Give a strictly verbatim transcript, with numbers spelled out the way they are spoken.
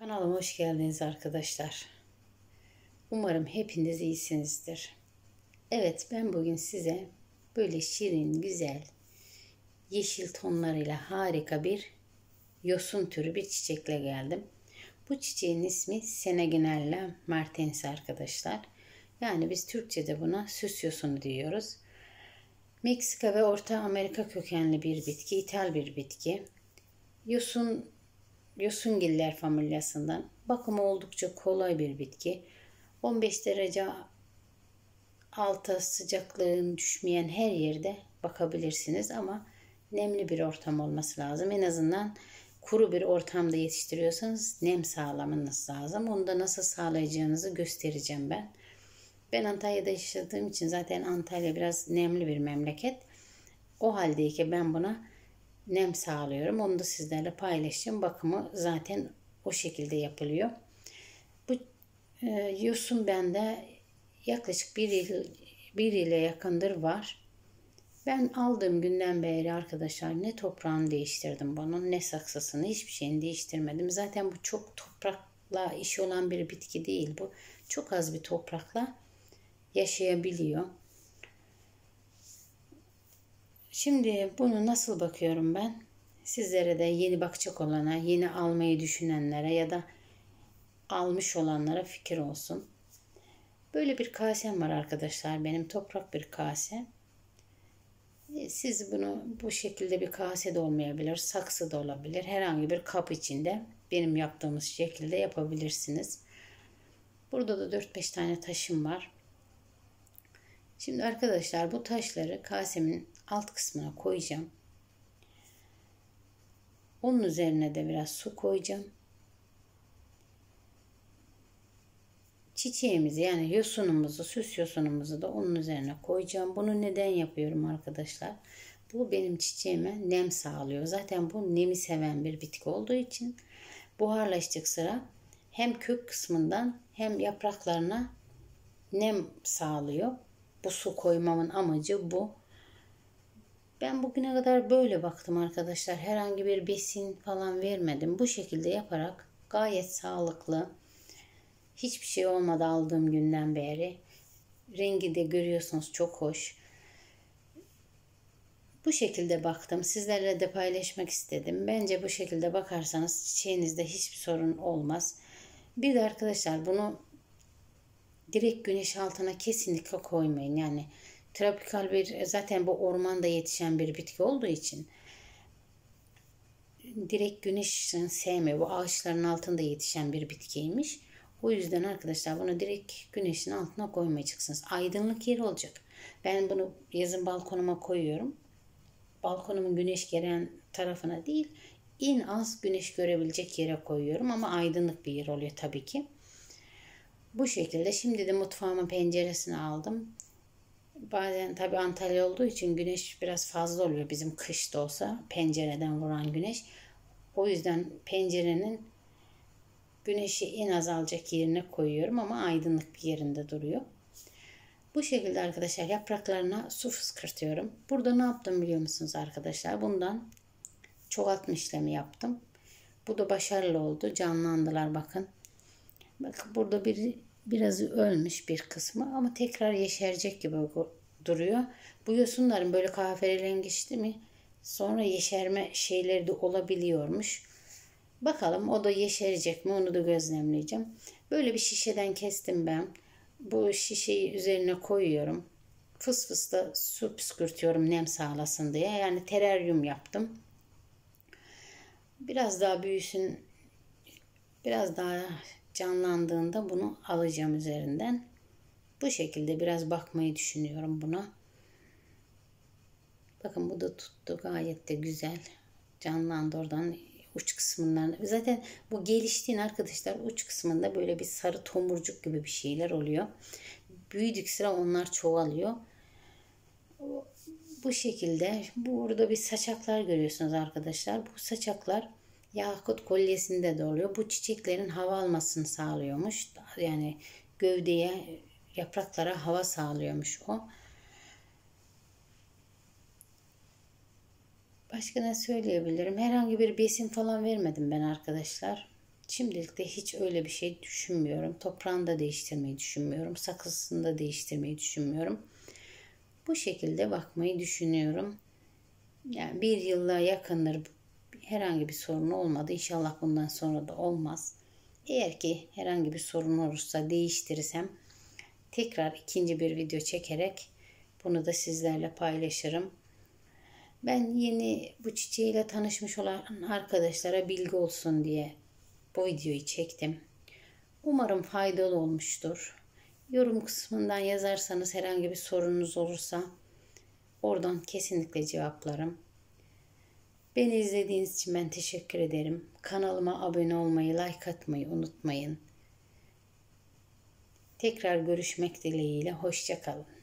Kanalıma hoş geldiniz arkadaşlar. Umarım hepiniz iyisinizdir. Evet, ben bugün size böyle şirin, güzel, yeşil tonlarıyla harika bir yosun türü bir çiçekle geldim. Bu çiçeğin ismi Seneginella martensis arkadaşlar. Yani biz Türkçe'de buna süs yosunu diyoruz. Meksika ve Orta Amerika kökenli bir bitki, ithal bir bitki. Yosun Yosungiller familyasından. Bakımı oldukça kolay bir bitki. on beş derece alta sıcaklığın düşmeyen her yerde bakabilirsiniz ama nemli bir ortam olması lazım. En azından kuru bir ortamda yetiştiriyorsanız nem sağlamanız lazım. Onu da nasıl sağlayacağınızı göstereceğim ben. Ben Antalya'da yaşadığım için zaten Antalya biraz nemli bir memleket. O haldeyken ben buna nem sağlıyorum. Onu da sizlerle paylaşacağım. Bakımı zaten o şekilde yapılıyor. Bu e, yosun bende yaklaşık bir yıl, bir ile yakındır var. Ben aldığım günden beri arkadaşlar ne toprağını değiştirdim bunun, ne saksısını, hiçbir şeyini değiştirmedim. Zaten bu çok toprakla işi olan bir bitki değil bu. Çok az bir toprakla yaşayabiliyor. Şimdi bunu nasıl bakıyorum ben? Sizlere de yeni bakacak olana, yeni almayı düşünenlere ya da almış olanlara fikir olsun. Böyle bir kasem var arkadaşlar. Benim toprak bir kase. Siz bunu bu şekilde bir kase de olmayabilir, saksı da olabilir. Herhangi bir kap içinde benim yaptığımız şekilde yapabilirsiniz. Burada da dört beş tane taşım var. Şimdi arkadaşlar bu taşları kasemin alt kısmına koyacağım. Onun üzerine de biraz su koyacağım. Çiçeğimizi yani yosunumuzu, süs yosunumuzu da onun üzerine koyacağım. Bunu neden yapıyorum arkadaşlar? Bu benim çiçeğime nem sağlıyor. Zaten bu nemi seven bir bitki olduğu için buharlaşacak sıra hem kök kısmından hem yapraklarına nem sağlıyor. Bu su koymamın amacı bu. Ben bugüne kadar böyle baktım arkadaşlar. Herhangi bir besin falan vermedim. Bu şekilde yaparak gayet sağlıklı. Hiçbir şey olmadı aldığım günden beri. Rengi de görüyorsunuz çok hoş. Bu şekilde baktım. Sizlerle de paylaşmak istedim. Bence bu şekilde bakarsanız çiçeğinizde hiçbir sorun olmaz. Bir de arkadaşlar bunu direkt güneş altına kesinlikle koymayın. Yani tropikal bir zaten bu ormanda yetişen bir bitki olduğu için direkt güneşin sevmiyor. Bu ağaçların altında yetişen bir bitkiymiş. O yüzden arkadaşlar bunu direkt güneşin altına koymayacaksınız. Aydınlık yer olacak. Ben bunu yazın balkonuma koyuyorum. Balkonumun güneş gelen tarafına değil, en az güneş görebilecek yere koyuyorum. Ama aydınlık bir yer oluyor tabii ki. Bu şekilde şimdi de mutfağımın penceresini aldım. Bazen tabii Antalya olduğu için güneş biraz fazla oluyor. Bizim kış da olsa pencereden vuran güneş. O yüzden pencerenin güneşi en az alacak yerine koyuyorum ama aydınlık bir yerinde duruyor. Bu şekilde arkadaşlar yapraklarına su fıskırtıyorum. Burada ne yaptım biliyor musunuz arkadaşlar? Bundan çoğaltma işlemi yaptım. Bu da başarılı oldu. Canlandılar bakın. Bakın burada bir biraz ölmüş bir kısmı ama tekrar yeşerecek gibi duruyor. Bu yosunların böyle kahverengileşti mi sonra yeşerme şeyleri de olabiliyormuş. Bakalım o da yeşerecek mi onu da gözlemleyeceğim. Böyle bir şişeden kestim ben. Bu şişeyi üzerine koyuyorum. Fıs fıs da su püskürtüyorum nem sağlasın diye. Yani teraryum yaptım. Biraz daha büyüsün, biraz daha canlandığında bunu alacağım üzerinden. Bu şekilde biraz bakmayı düşünüyorum buna. Bakın bu da tuttu gayet de güzel. Canlandı oradan uç kısmından. Zaten bu geliştiğin arkadaşlar uç kısmında böyle bir sarı tomurcuk gibi bir şeyler oluyor. Büyüdük sıra onlar çoğalıyor. Bu şekilde burada bir saçaklar görüyorsunuz arkadaşlar. Bu saçaklar yakut kolyesinde de oluyor. Bu çiçeklerin hava almasını sağlıyormuş. Yani gövdeye, yapraklara hava sağlıyormuş o. Başka ne söyleyebilirim? Herhangi bir besin falan vermedim ben arkadaşlar. Şimdilik de hiç öyle bir şey düşünmüyorum. Toprağını da değiştirmeyi düşünmüyorum. Sakızını da değiştirmeyi düşünmüyorum. Bu şekilde bakmayı düşünüyorum. Yani bir yıla yakındır herhangi bir sorun olmadı. İnşallah bundan sonra da olmaz. Eğer ki herhangi bir sorun olursa değiştirirsem tekrar ikinci bir video çekerek bunu da sizlerle paylaşırım. Ben yeni bu çiçeğiyle tanışmış olan arkadaşlara bilgi olsun diye bu videoyu çektim. Umarım faydalı olmuştur. Yorum kısmından yazarsanız herhangi bir sorunuz olursa oradan kesinlikle cevaplarım. Beni izlediğiniz için ben teşekkür ederim. Kanalıma abone olmayı, like atmayı unutmayın. Tekrar görüşmek dileğiyle. Hoşça kalın.